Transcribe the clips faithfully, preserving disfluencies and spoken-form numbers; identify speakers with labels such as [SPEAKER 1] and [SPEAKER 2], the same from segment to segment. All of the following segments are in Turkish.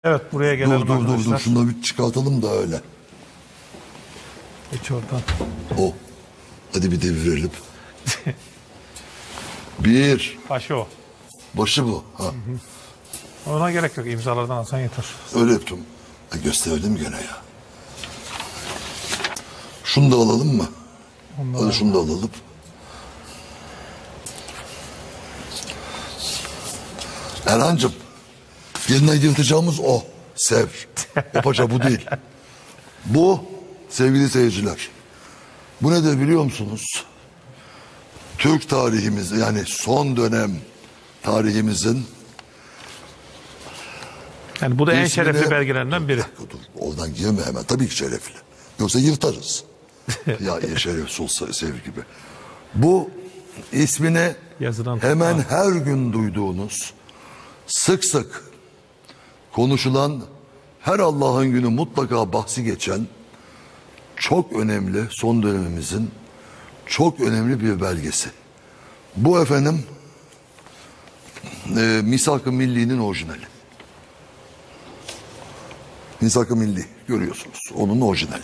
[SPEAKER 1] Evet, buraya gelelim
[SPEAKER 2] dur, dur,
[SPEAKER 1] arkadaşlar.
[SPEAKER 2] Dur dur şunu bir çıkartalım da öyle.
[SPEAKER 1] Geç oradan.
[SPEAKER 2] O. Hadi bir devirelim. Bir.
[SPEAKER 1] Başı o.
[SPEAKER 2] Başı bu. Ha. Hı
[SPEAKER 1] hı. Ona gerek yok. İmzalardan alsan yeter.
[SPEAKER 2] Öyle yaptım. E gösterelim gene ya. Şunu da alalım mı? Ondan Hadi şunu da alalım. Erhan'cığım, yeniden yırtacağımız o. Sev. Yapacağı bu değil. Bu sevgili seyirciler. Bu nedir biliyor musunuz? Türk tarihimiz, yani son dönem tarihimizin,
[SPEAKER 1] yani bu da en
[SPEAKER 2] ismini,
[SPEAKER 1] şerefli belgelerinden biri.
[SPEAKER 2] Dur, dur, oradan girme hemen. Tabii ki şerefli. Yoksa yırtarız. Ya şerefsiz olsa sev gibi. Bu ismini Yazılan hemen tutar. Her gün duyduğunuz, sık sık konuşulan, her Allah'ın günü mutlaka bahsi geçen, çok önemli, son dönemimizin çok önemli bir belgesi. Bu efendim e, Misak-ı Milli'nin orijinali. Misak-ı Milli görüyorsunuz. Onun orijinali.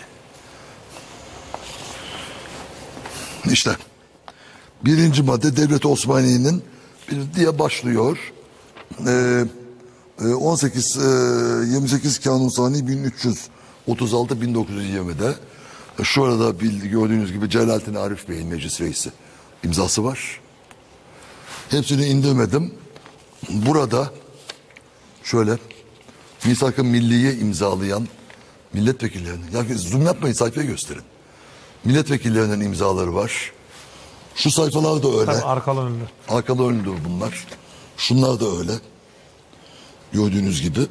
[SPEAKER 2] İşte birinci madde Devlet-i Osmaniye'nin bir diye başlıyor. Ee, on sekiz yirmi sekiz Kanun-Sani bin üç yüz otuz altı bin dokuz yüz yirmi'de şurada gördüğünüz gibi Celalettin Arif Bey'in meclis reisi imzası var. Hepsini indirmedim. Burada şöyle Misak-ı Milli'yi imzalayan milletvekillerinin, ya zoom yapmayın, sayfayı gösterin. Milletvekillerinin imzaları var. Şu sayfalar da öyle.
[SPEAKER 1] Tabii, arkalı önlü.
[SPEAKER 2] Arkalı önlüdür bunlar. Şunlar da öyle. Gördüğünüz gibi.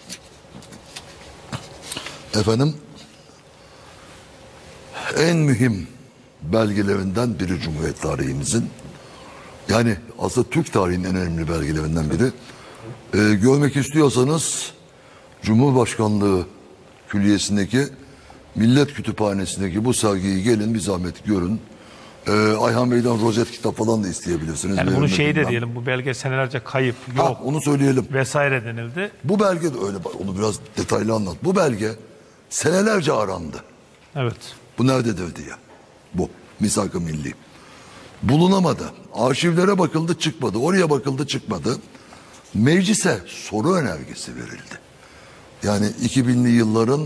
[SPEAKER 2] Efendim en mühim belgelerinden biri Cumhuriyet tarihimizin. Yani aslında Türk tarihinin en önemli belgelerinden biri. Ee, görmek istiyorsanız Cumhurbaşkanlığı Külliyesi'ndeki Millet Kütüphanesi'ndeki bu sergiyi gelin bir zahmet görün. Ee, Ayhan Bey'den rozet kitap falan da isteyebilirsiniz.
[SPEAKER 1] Yani bunu şey de diyelim, bu belge senelerce kayıp, yok.
[SPEAKER 2] Ha, onu söyleyelim.
[SPEAKER 1] Vesaire denildi.
[SPEAKER 2] Bu belge de öyle, onu biraz detaylı anlat. Bu belge senelerce arandı.
[SPEAKER 1] Evet.
[SPEAKER 2] Bu nerededir diye. Bu Misak-ı Milli. Bulunamadı. Arşivlere bakıldı, çıkmadı. Oraya bakıldı, çıkmadı. Meclise soru önergesi verildi. Yani iki binli yılların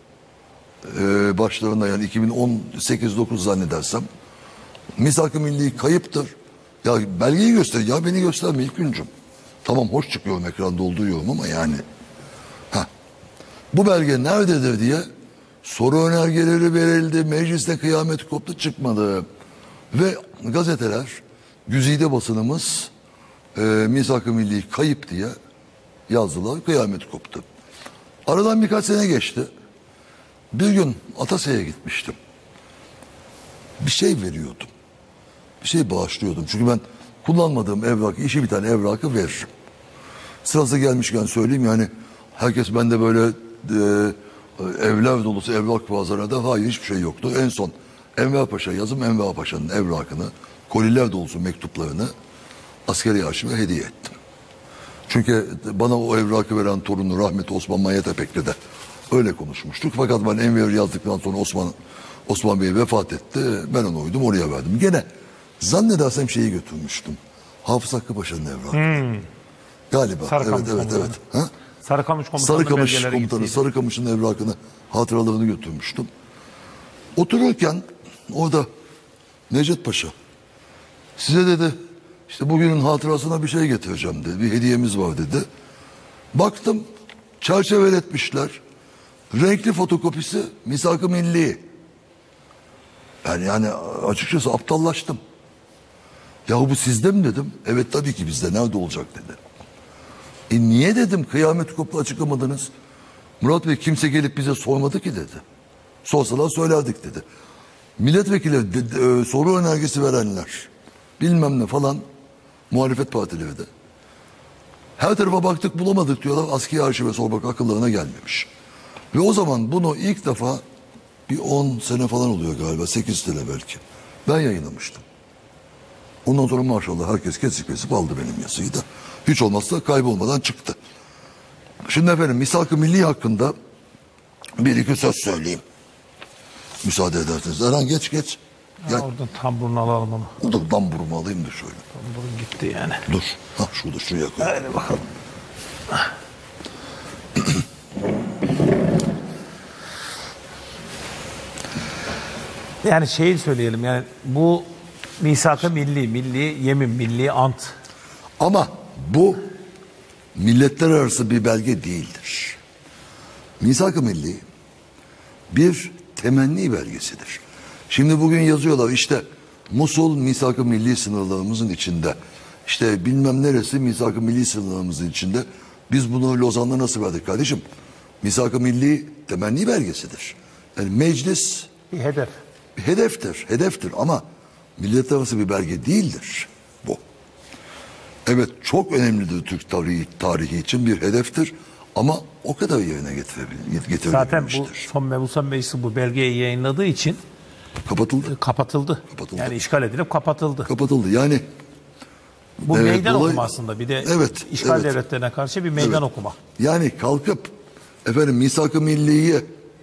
[SPEAKER 2] e, başlarında, yani iki bin on sekiz dokuz zannedersem Misak-ı Milli kayıptır. Ya belgeyi göster. Ya beni gösterme ilk güncüm. Tamam, hoş çıkıyorum ekranda olduğu yorum ama yani. Heh. Bu belge nerededir diye soru önergeleri verildi. Mecliste kıyamet koptu, çıkmadı. Ve gazeteler, güzide basınımız e, Misak-ı Milli kayıp diye yazdılar. Kıyamet koptu. Aradan birkaç sene geçti. Bir gün Atasay'a gitmiştim. Bir şey veriyordum. Bir şey bağışlıyordum. Çünkü ben kullanmadığım evrak, işi biten evrakı veririm. Sırası gelmişken söyleyeyim, yani herkes bende böyle e, evler dolusu evrak pazarına da hayır, hiçbir şey yoktu. En son Enver Paşa yazım, Enver Paşa'nın evrakını, koliler dolusu mektuplarını askeri arşive hediye ettim. Çünkü bana o evrakı veren torunu rahmetli Osman Mayetepek'le de öyle konuşmuştuk. Fakat ben Enver yazdıktan sonra Osman Osman Bey vefat etti. Ben onu uydum, oraya verdim. Gene zannedersem şeyi götürmüştüm. Hafız Hakkı Paşa'nın evrakı. Hmm. Galiba.
[SPEAKER 1] Sarıkamış
[SPEAKER 2] evet, evet, evet. Ha?
[SPEAKER 1] Sarıkamış komutanı.
[SPEAKER 2] Sarıkamış komutanı, Sarıkamış'ın evrakını, hatıralarını götürmüştüm. Otururken orada Necdet Paşa size dedi işte bugünün hatırasına bir şey getireceğim dedi. Bir hediyemiz var dedi. Baktım çerçeveletmişler. Renkli fotokopisi Misak-ı Milli. Ben yani açıkçası aptallaştım. Yahu bu sizde mi dedim. Evet tabii ki bizde, nerede olacak dedi. E niye dedim kıyamet koptu açıklamadınız. Murat Bey kimse gelip bize sormadı ki dedi. Sorsalar söylerdik dedi. Milletvekili de, de, e, soru önergesi verenler bilmem ne falan, muhalefet partileri de. Her tarafa baktık bulamadık diyorlar, askeri arşive sormak akıllarına gelmemiş. Ve o zaman bunu ilk defa bir on sene falan oluyor galiba, sekiz sene belki. Ben yayınlamıştım. Ondan sonra maşallah herkes kesip kesip aldı benim yazıyı da. Hiç olmazsa kaybolmadan çıktı. Şimdi efendim misak-ı milli hakkında bir iki söz söyleyeyim. Müsaade ederseniz. Erhan geç geç.
[SPEAKER 1] Ha,
[SPEAKER 2] Gel.
[SPEAKER 1] oradan tamburunu alalım onu.
[SPEAKER 2] Dur damburumu alayım da şöyle.
[SPEAKER 1] Tamburun gitti yani.
[SPEAKER 2] Dur. Ha şurada şuraya koy.
[SPEAKER 1] Hadi bakalım. Yani şeyi söyleyelim yani bu misak-ı milli, milli yemin, milli ant.
[SPEAKER 2] Ama bu milletler arası bir belge değildir. Misak-ı milli bir temenni belgesidir. Şimdi bugün yazıyorlar işte Musul misak-ı milli sınırlarımızın içinde. İşte bilmem neresi misak-ı milli sınırlarımızın içinde. Biz bunu Lozan'da nasıl verdik kardeşim? Misak-ı milli temenni belgesidir. Yani meclis
[SPEAKER 1] Bir hedef.
[SPEAKER 2] bir hedeftir, hedeftir ama milletler arası bir belge değildir bu. Evet çok önemlidir Türk tarihi, tarihi için bir hedeftir ama o kadar yerine getirebil-
[SPEAKER 1] Zaten bu
[SPEAKER 2] getirebilmiştir.
[SPEAKER 1] son Mebusan Meclisi bu belgeyi yayınladığı için
[SPEAKER 2] Kapatıldı.
[SPEAKER 1] kapatıldı.
[SPEAKER 2] Kapatıldı.
[SPEAKER 1] Yani işgal edilip kapatıldı.
[SPEAKER 2] Kapatıldı. Yani
[SPEAKER 1] Bu
[SPEAKER 2] Evet,
[SPEAKER 1] meydan
[SPEAKER 2] dolay-
[SPEAKER 1] okuma aslında bir de
[SPEAKER 2] Evet,
[SPEAKER 1] işgal
[SPEAKER 2] evet.
[SPEAKER 1] devletlerine karşı bir meydan
[SPEAKER 2] Evet.
[SPEAKER 1] okuma.
[SPEAKER 2] yani kalkıp efendim misak-ı milliyi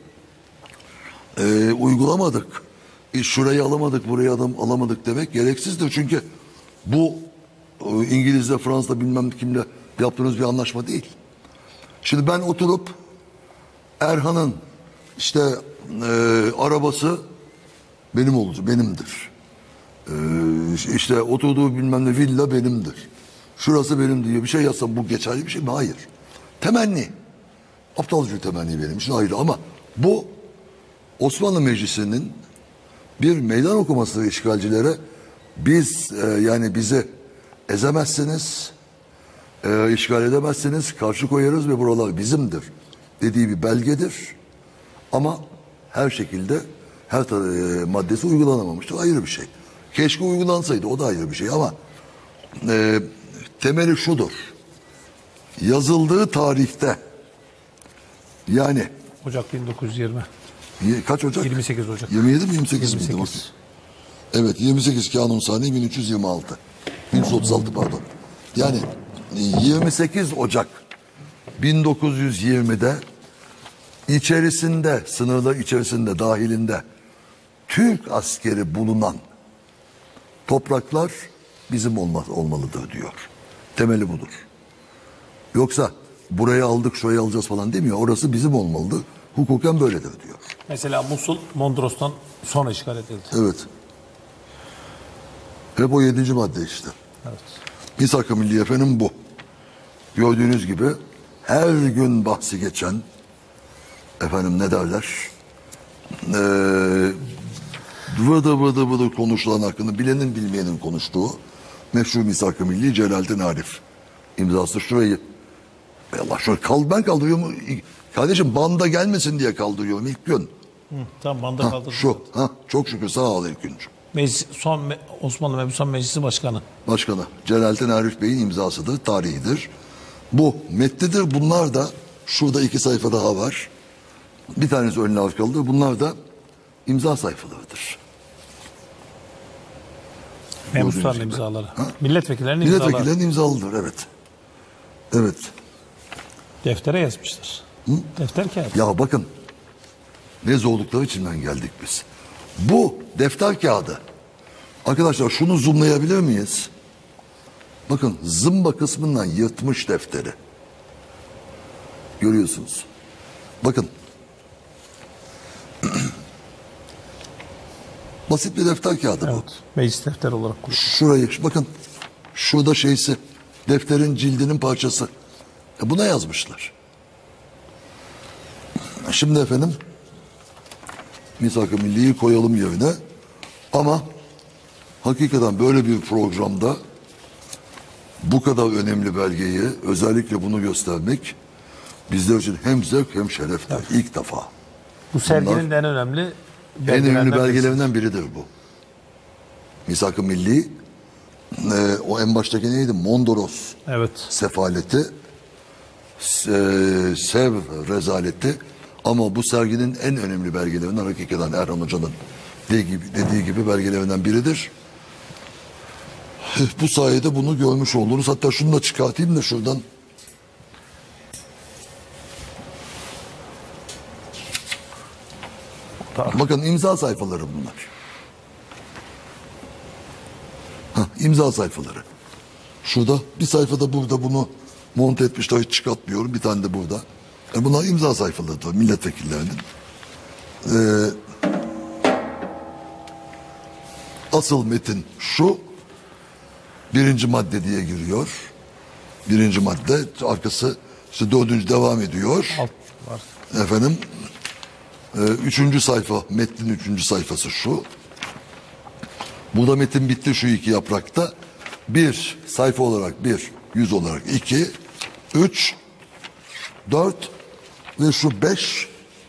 [SPEAKER 2] e, uygulamadık. E, şurayı alamadık, burayı adam alamadık demek gereksizdir. Çünkü bu e, İngiliz'le, Fransa'da bilmem kimle yaptığınız bir anlaşma değil. Şimdi ben oturup Erhan'ın işte e, arabası benim olacak, benimdir. E, işte oturduğu bilmem ne villa benimdir. Şurası benim diye bir şey yazsam bu geçerli bir şey mi? Hayır. Temenni. Aptalca bir temenni benim için ayrı ama bu Osmanlı Meclisi'nin bir meydan okuması işgalcilere biz e, yani bizi ezemezsiniz, e, işgal edemezsiniz, karşı koyarız ve buralar bizimdir dediği bir belgedir. Ama her şekilde her tar- e, maddesi uygulanamamıştır. Ayrı bir şey. Keşke uygulansaydı o da ayrı bir şey ama e, temeli şudur. Yazıldığı tarihte yani
[SPEAKER 1] Ocak bin dokuz yüz yirmi.
[SPEAKER 2] Ye- kaç Ocak?
[SPEAKER 1] yirmi sekiz Ocak.
[SPEAKER 2] yirmi yedi mi yirmi sekiz miydi?
[SPEAKER 1] yirmi
[SPEAKER 2] Bakayım.
[SPEAKER 1] sekiz.
[SPEAKER 2] Evet yirmi sekiz Kanun Sani bin üç yüz yirmi altı. bin üç yüz otuz altı pardon. Yani yirmi sekiz Ocak bin dokuz yüz yirmide içerisinde sınırlar içerisinde dahilinde Türk askeri bulunan topraklar bizim olmaz, olmalıdır diyor. Temeli budur. Yoksa burayı aldık şurayı alacağız falan demiyor. Orası bizim olmalıdır. Hukuken böyledir diyor.
[SPEAKER 1] Mesela Musul Mondros'tan sonra işgal edildi.
[SPEAKER 2] Evet. Hep o yedinci madde işte.
[SPEAKER 1] Evet.
[SPEAKER 2] Misak-ı Milli efendim bu. Gördüğünüz gibi her gün bahsi geçen efendim ne derler ee, vıdı vıdı vıdı konuşulan hakkında bilenin bilmeyenin konuştuğu meşhur Misak-ı Milli Celalettin Arif imzası şurayı Ey Allah şöyle kal, ben kaldırıyorum kardeşim banda gelmesin diye kaldırıyorum ilk gün.
[SPEAKER 1] Hı, tam banda
[SPEAKER 2] Ha,
[SPEAKER 1] kaldırdı.
[SPEAKER 2] şu ha, çok şükür sağ ol ilk gün.
[SPEAKER 1] Meclis, son Me- Osmanlı Mebusan Meclisi Başkanı.
[SPEAKER 2] Başkanı Celalettin Arif Bey'in imzasıdır, tarihidir. Bu metnidir. Bunlar da şurada iki sayfa daha var. Bir tanesi önüne arkalıdır. Bunlar da imza sayfalarıdır.
[SPEAKER 1] Mebusların
[SPEAKER 2] gibi.
[SPEAKER 1] imzaları. Milletvekillerinin imzaları.
[SPEAKER 2] Milletvekillerinin imzalıdır, evet. Evet.
[SPEAKER 1] Deftere yazmışlar. Defter kağıdı.
[SPEAKER 2] Ya bakın ne zorluklar içinden geldik biz. Bu defter kağıdı. Arkadaşlar şunu zoomlayabilir miyiz? Bakın zımba kısmından yırtmış defteri. Görüyorsunuz. Bakın. Basit bir defter kağıdı bu.
[SPEAKER 1] Evet. Meclis defteri olarak kullanılıyor.
[SPEAKER 2] Şurayı bakın. Şurada şeysi. Defterin cildinin parçası. E buna yazmışlar. Şimdi efendim Misak-ı Milli'yi koyalım yerine. Ama hakikaten böyle bir programda bu kadar önemli belgeyi özellikle bunu göstermek bizler için hem zevk hem şereftir. İlk defa.
[SPEAKER 1] Bu serginin de en önemli
[SPEAKER 2] En
[SPEAKER 1] belgelerinden
[SPEAKER 2] önemli
[SPEAKER 1] birisi.
[SPEAKER 2] belgelerinden biridir bu. Misak-ı Milli e, o en baştaki neydi? Mondros
[SPEAKER 1] Evet.
[SPEAKER 2] sefaleti se- sev rezaleti ama bu serginin en önemli belgelerinden hakikaten Erhan Hoca'nın dediği gibi, dediği gibi belgelerinden biridir. Bu sayede bunu görmüş oldunuz. Hatta şunu da çıkartayım da şuradan.
[SPEAKER 1] Tamam.
[SPEAKER 2] Bakın imza sayfaları bunlar. Hah, imza sayfaları. Şurada bir sayfada burada bunu monte etmişler, hiç çıkartmıyorum. Bir tane de burada. E bunlar imza sayfaları da milletvekillerinin. Ee, asıl metin şu. Birinci madde diye giriyor. Birinci madde, arkası işte dördüncü devam ediyor.
[SPEAKER 1] Alt var.
[SPEAKER 2] Efendim, e, üçüncü sayfa, metnin üçüncü sayfası şu. Burada metin bitti şu iki yaprakta. Bir, sayfa olarak bir, yüz olarak iki, üç, dört ve şu beş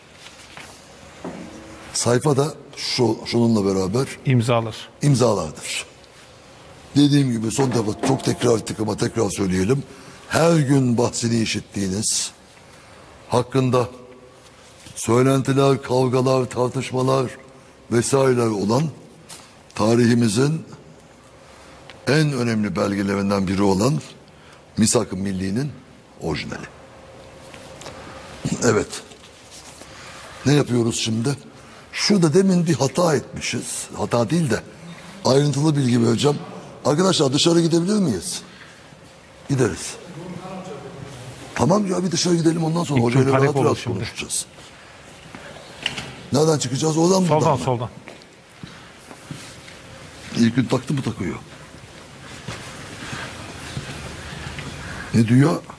[SPEAKER 2] sayfa da şu, şununla beraber
[SPEAKER 1] İmzalar.
[SPEAKER 2] imzalardır. Dediğim gibi son defa çok tekrar ettik ama tekrar söyleyelim. Her gün bahsini işittiğiniz, hakkında söylentiler, kavgalar, tartışmalar vesaireler olan tarihimizin en önemli belgelerinden biri olan Misak-ı Milli'nin orijinali. Evet. Ne yapıyoruz şimdi? Şurada demin bir hata etmişiz. Hata değil de ayrıntılı bilgi vereceğim. Arkadaşlar dışarı gidebilir miyiz? Gideriz. Tamam ya, bir dışarı gidelim, ondan sonra
[SPEAKER 1] İlk
[SPEAKER 2] hocayla
[SPEAKER 1] gün panik
[SPEAKER 2] rahat
[SPEAKER 1] olur
[SPEAKER 2] rahat
[SPEAKER 1] şimdi.
[SPEAKER 2] konuşacağız. Nereden çıkacağız? Oradan mı?
[SPEAKER 1] Soldan
[SPEAKER 2] buradan mı?
[SPEAKER 1] soldan.
[SPEAKER 2] İlk gün taktı mı takıyor? Ne diyor?